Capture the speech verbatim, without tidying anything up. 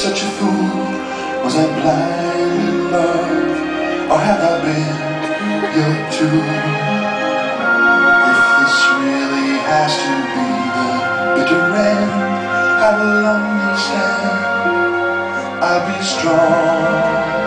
such a fool? Was I blind in love, or have I been your tool? If this really has to be the bitter end, I will understand. I'll be strong.